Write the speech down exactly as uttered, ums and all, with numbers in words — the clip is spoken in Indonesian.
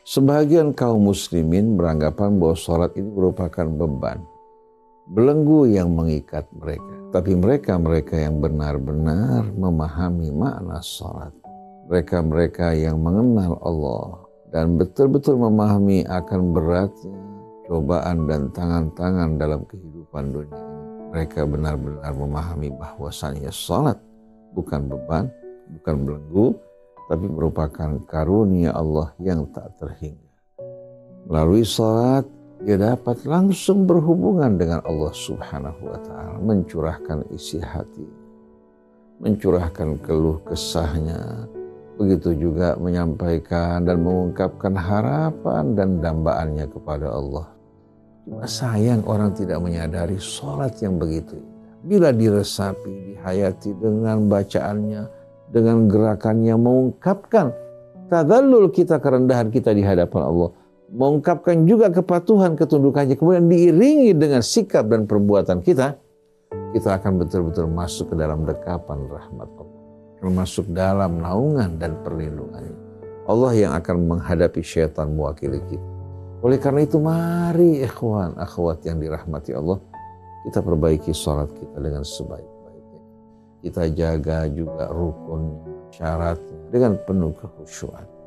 Sebagian kaum muslimin beranggapan bahwa sholat ini merupakan beban, belenggu yang mengikat mereka. Tapi mereka-mereka yang benar-benar memahami makna sholat, mereka-mereka yang mengenal Allah dan betul-betul memahami akan beratnya cobaan dan tangan-tangan dalam kehidupan dunia ini, mereka benar-benar memahami bahwasannya sholat bukan beban, bukan belenggu, tapi merupakan karunia Allah yang tak terhingga. Melalui sholat, dia dapat langsung berhubungan dengan Allah Subhanahu wa Ta'ala, mencurahkan isi hati, mencurahkan keluh kesahnya, begitu juga menyampaikan dan mengungkapkan harapan dan dambaannya kepada Allah. Cuma sayang orang tidak menyadari sholat yang begitu indah. Bila diresapi, dihayati dengan bacaannya, dengan gerakannya, mengungkapkan tadallul kita, kerendahan kita di hadapan Allah, mengungkapkan juga kepatuhan, ketundukannya, kemudian diiringi dengan sikap dan perbuatan kita, kita akan betul-betul masuk ke dalam dekapan rahmat Allah, termasuk dalam naungan dan perlindungannya. Allah yang akan menghadapi syaitan mewakili kita. Oleh karena itu, mari ikhwan, akhwat yang dirahmati Allah, kita perbaiki sholat kita dengan sebaik-baiknya. Kita jaga juga rukunnya, syaratnya dengan penuh kekhusyuan.